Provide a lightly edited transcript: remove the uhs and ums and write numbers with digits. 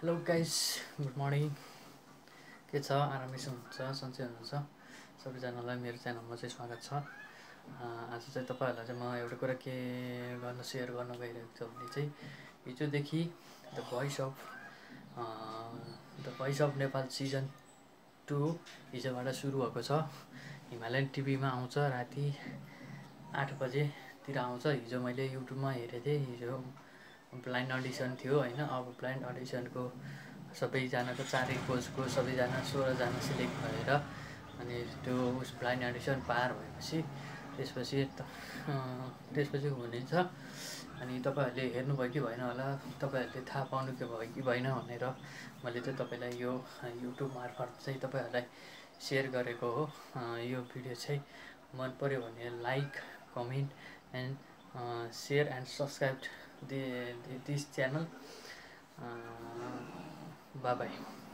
Hello guys, good morning. के छ, आरामै हुनुहुन्छ, सन्चै हुनुहुन्छ? सबैजनालाई मेरो च्यानलमा चाहिँ स्वागत छ। आज चाहिँ तपाईँहरूलाई चाहिँ म एउटा कुरा के सेयर गर्न गइरहेको छु भने चाहिँ हिजोदेखि the voice of Nepal season 2 हिजोबाट सुरु भएको छ। हिमालयन टिभीमा आउँछ, राति 8 बजेतिर आउँछ। हिजो मैले युट्युबमा हेरेको थिएँ। हिजो ब्लाइन्ड अडिसन थियो होइन। अब ब्लाइन्ड अडिसनको सबैजनाको 4 कोचको सबैजना 16 जना सिलेक्ट भएर अनि त्यो ब्लाइन्ड अडिसन पार भएपछि त्यसपछि हुनेछ। अनि तपाईँहरूले हेर्नुभयो कि भएन होला, तपाईँहरूले थाहा पाउनु के भयो कि भएन भनेर मैले चाहिँ तपाईँलाई यो युट्युब मार्फत चाहिँ तपाईँहरूलाई सेयर गरेको हो। यो भिडियो चाहिँ मन पर्यो भने like, comment and share and subscribe this channel. Bye bye.